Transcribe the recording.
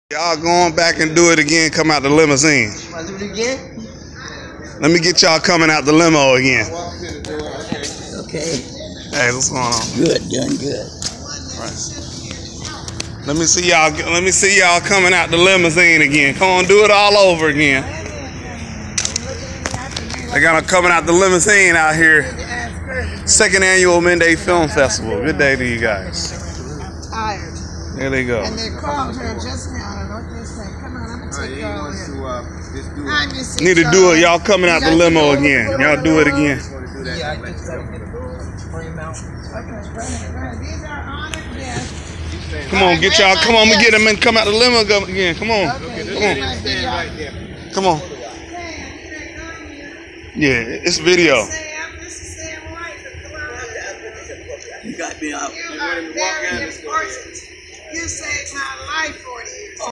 Y'all going back and do it again, come out the limousine. Want to do it again? Let me get y'all coming out the limo again. Okay. Hey, what's going on? Good, doing good. Right. Let me see y'all coming out the limousine again. Come on, do it all over again. They got them coming out the limousine out here. Second annual Midday Film Festival. Good day to you guys. Tired. There they go. And they called her just now. I don't know what they say. Come on, I'm gonna take y'all in. Need to do it. Y'all coming out the limo again. Y'all do it again. Yeah, I just gotta bring them out. Okay, these are honored guests. Come on, get y'all. Come on, we get them and come out the limo again. Come on. Come on. Come on. Yeah, it's video. You got me out. You are very important. You saved my life 40 years ago.